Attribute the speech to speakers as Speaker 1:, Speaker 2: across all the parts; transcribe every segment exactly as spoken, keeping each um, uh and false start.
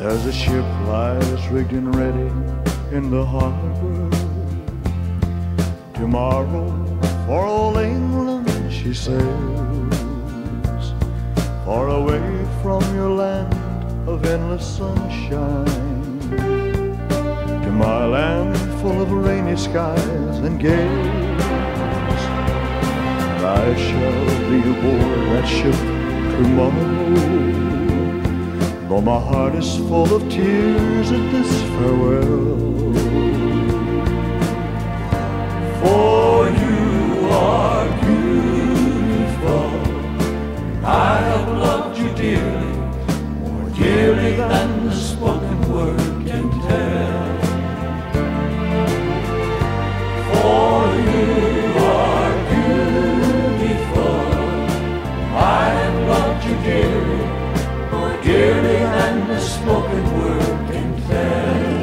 Speaker 1: as the ship lies rigged and ready in the harbor. Tomorrow for old England she sails, far away from your land of endless sunshine, to my land full of rainy skies and gales. And I shall be aboard that ship tomorrow, though my heart is full of tears at this farewell. For you are beautiful, I have loved you dearly, more dearly than the spoken word can tell. For you are beautiful, I have loved you dearly, more dearly than the spoken word can tell.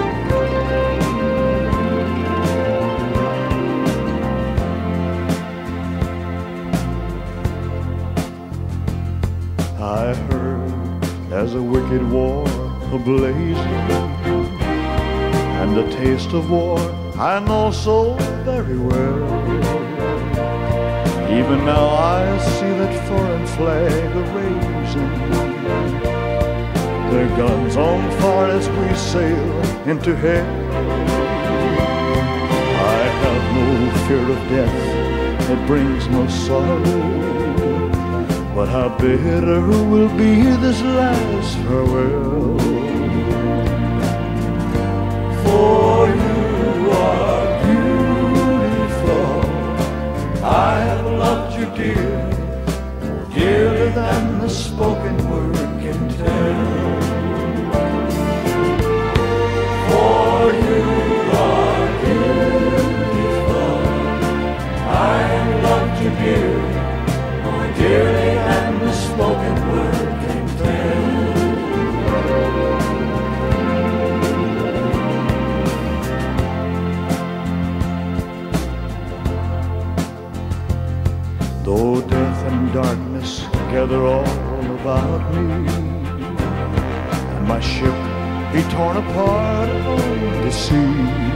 Speaker 1: I heard there's a wicked war a-blazing, and the taste of war I know so very well. Even now I see that foreign flag a-raising, their guns on fire as we sail into hell. I have no fear of death, it brings no sorrow, but how bitter will be this last farewell. For you are beautiful, I have loved you dearly, more dearly than the spoken word can tell. For you are beautiful, I have loved you dearly, more dearly than the spoken word can tell. Though death and darkness gather all about me, and my ship be torn apart on the sea,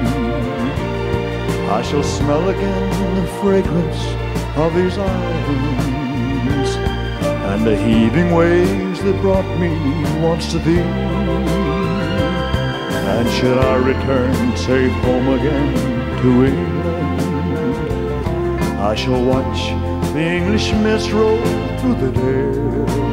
Speaker 1: I shall smell again the fragrance of his islands, and the heaving waves that brought me once to thee. And should I return safe home again to England, I shall watch the English mist roll through the dale,